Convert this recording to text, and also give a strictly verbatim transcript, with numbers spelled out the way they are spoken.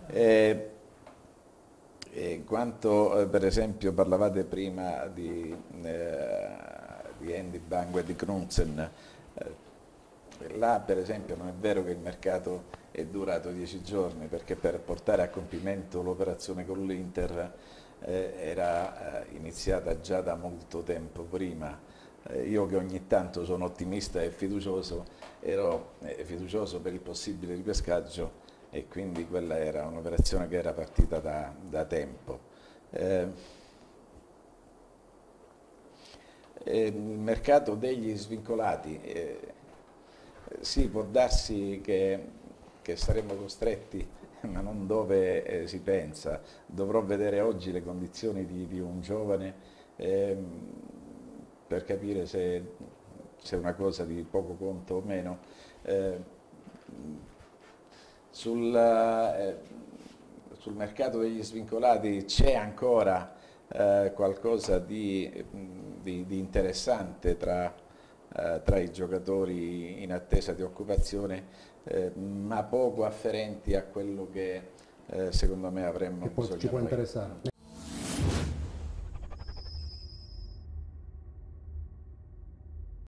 Eh, eh, quanto eh, per esempio parlavate prima di, eh, di Andy Bang e di Knudsen, eh, là per esempio non è vero che il mercato è durato dieci giorni, perché per portare a compimento l'operazione con l'Inter eh, era eh, iniziata già da molto tempo prima. Eh, io che ogni tanto sono ottimista e fiducioso, ero eh, fiducioso per il possibile ripescaggio e quindi quella era un'operazione che era partita da, da tempo. Eh, eh, il mercato degli svincolati, eh, sì, può darsi che, che saremo costretti, ma non dove eh, si pensa. Dovrò vedere oggi le condizioni di, di un giovane ehm, per capire se, se è una cosa di poco conto o meno. Eh, sul, eh, sul mercato degli svincolati c'è ancora eh, qualcosa di, di, di interessante tra, eh, tra i giocatori in attesa di occupazione, eh, ma poco afferenti a quello che eh, secondo me avremmo Che può- ci bisogno può noi. interessare.